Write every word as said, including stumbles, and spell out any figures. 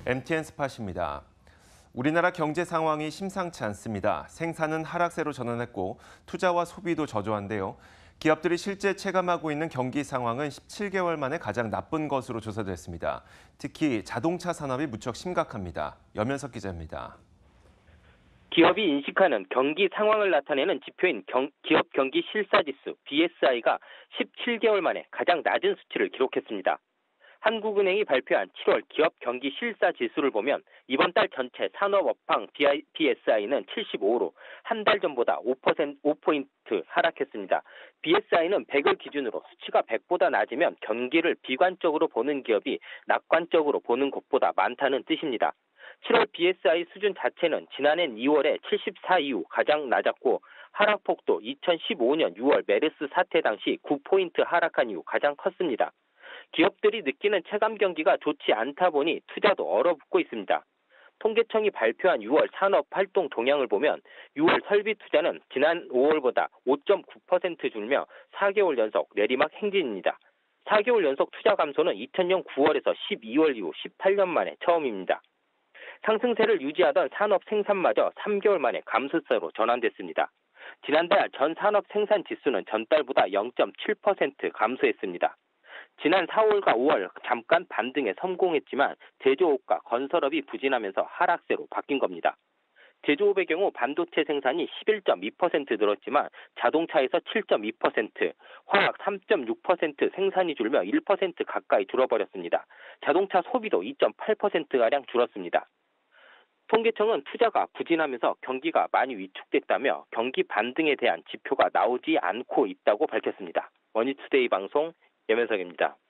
엠티엔 스팟입니다. 우리나라 경제 상황이 심상치 않습니다. 생산은 하락세로 전환했고 투자와 소비도 저조한데요. 기업들이 실제 체감하고 있는 경기 상황은 십칠 개월 만에 가장 나쁜 것으로 조사됐습니다. 특히 자동차 산업이 무척 심각합니다. 염현석 기자입니다. 기업이 인식하는 경기 상황을 나타내는 지표인 경, 기업 경기 실사지수 비에스아이가 십칠 개월 만에 가장 낮은 수치를 기록했습니다. 한국은행이 발표한 칠월 기업 경기 실사 지수를 보면 이번 달 전체 산업업황 비에스아이는 칠십오로 한 달 전보다 오 포인트 하락했습니다. 비에스아이는 백을 기준으로 수치가 백보다 낮으면 경기를 비관적으로 보는 기업이 낙관적으로 보는 것보다 많다는 뜻입니다. 칠월 비에스아이 수준 자체는 지난해 이월에 칠십사 이후 가장 낮았고 하락폭도 이천십오년 유월 메르스 사태 당시 구 포인트 하락한 이후 가장 컸습니다. 기업들이 느끼는 체감 경기가 좋지 않다 보니 투자도 얼어붙고 있습니다. 통계청이 발표한 유월 산업활동 동향을 보면 유월 설비 투자는 지난 오월보다 오 점 구 퍼센트 줄며 사 개월 연속 내리막 행진입니다. 사 개월 연속 투자 감소는 이천년 구월에서 십이월 이후 십팔 년 만에 처음입니다. 상승세를 유지하던 산업 생산마저 삼 개월 만에 감소세로 전환됐습니다. 지난달 전 산업 생산 지수는 전달보다 영 점 칠 퍼센트 감소했습니다. 지난 사월과 오월 잠깐 반등에 성공했지만 제조업과 건설업이 부진하면서 하락세로 바뀐 겁니다. 제조업의 경우 반도체 생산이 십일 점 이 퍼센트 늘었지만 자동차에서 칠 점 이 퍼센트, 화학 삼 점 육 퍼센트 생산이 줄며 일 퍼센트 가까이 줄어버렸습니다. 자동차 소비도 이 점 팔 퍼센트가량 줄었습니다. 통계청은 투자가 부진하면서 경기가 많이 위축됐다며 경기 반등에 대한 지표가 나오지 않고 있다고 밝혔습니다. 머니투데이 방송 염현석입니다.